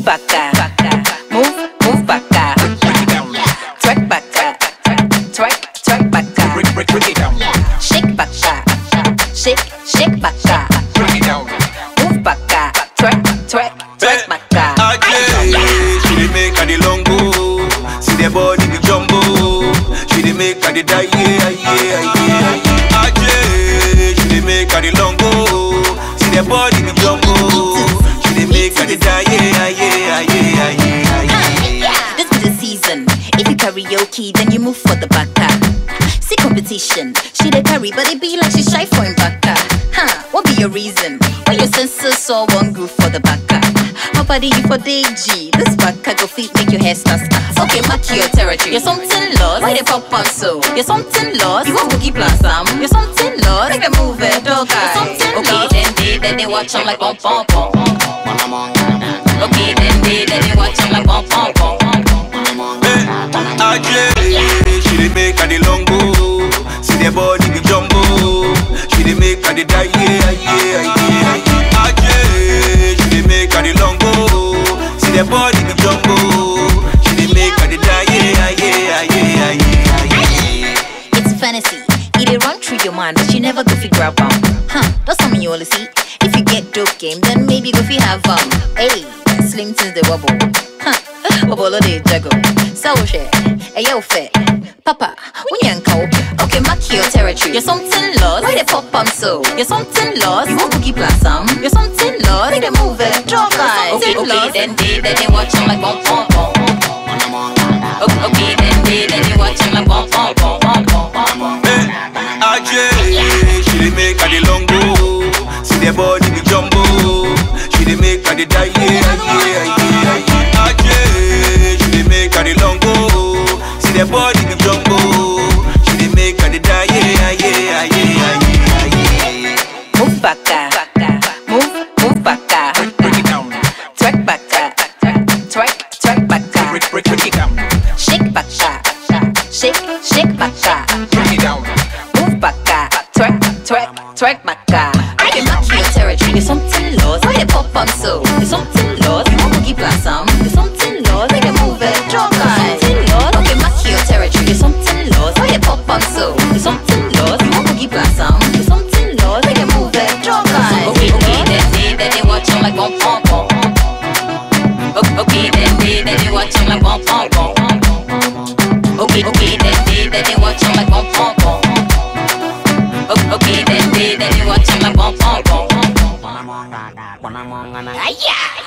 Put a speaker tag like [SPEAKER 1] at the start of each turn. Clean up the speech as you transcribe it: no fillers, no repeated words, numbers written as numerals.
[SPEAKER 1] Move back, move back, twerk back, twerk back,
[SPEAKER 2] break it down,
[SPEAKER 1] shake back, shake back,
[SPEAKER 2] break it down,
[SPEAKER 1] move back, twerk back.
[SPEAKER 3] She dey make her the long go, see the body the jumbo. She dey make her the die, she dey make her the long go, see the body the jumbo. She dey make her the die,
[SPEAKER 1] This be the season. If you karaoke, then you move for the baka. See competition, she dey carry, but it be like she shy for him baka. What be your reason? Why your senses saw one groove for the baka? How about you for DG? This baka go feet make your hair start. Okay, mark your territory. You're something lost. Why they pop up so? You're something lost. You want boogie blossom? You're something lost. Make them move it, dog. You're something lost. Okay, then they watch them like bum bum bum. Okay, then they watch them like bum bum bum.
[SPEAKER 3] She dey make her the long go, see the body the jumbo. She dey make her the die, she dey make her the long go, see the body the jumbo. She dey make her the die,
[SPEAKER 1] It's fantasy, it dey run through your mind, but you never go figure out that's something you only see. If you get dope game, then maybe go fi have hey, slim things they wobble, wobble they juggle. So share, hey yo fat, papa, when you okay, mark your territory. You're something lost. Why they pop up so? You're something lost. You want boogie blossom? You're something lost. Make them move it, drop guys. Okay, then they watch them like bum bum bum. Okay, then they watch them like bum bum bum.
[SPEAKER 3] She dey make her the long go, see the body the jumbo. She dey make her the die, she dey make her the long go, see the body the jumbo. She dey make her the die,
[SPEAKER 1] Move back, move back,
[SPEAKER 2] break it down,
[SPEAKER 1] twerk back, twerk back,
[SPEAKER 2] break it down,
[SPEAKER 1] shake back, shake back,
[SPEAKER 2] break it down,
[SPEAKER 1] move back, twerk back. I can mark your territory. You're something lost. Why they pop up so? You're something lost. You want boogie blossom? You're something lost. Make them move it, drop guys. Something lost. Okay, mark your territory. You're something lost. Why they pop up so? You're something lost. You want boogie blossom? You're something lost. Make them move it, drop guys. Okay, then they watch them like bum bum bum. Okay, then they watch them like bum bum bum. Okay, then they watch them like bum bum bum. Okay, then they watch them like bum bum bum.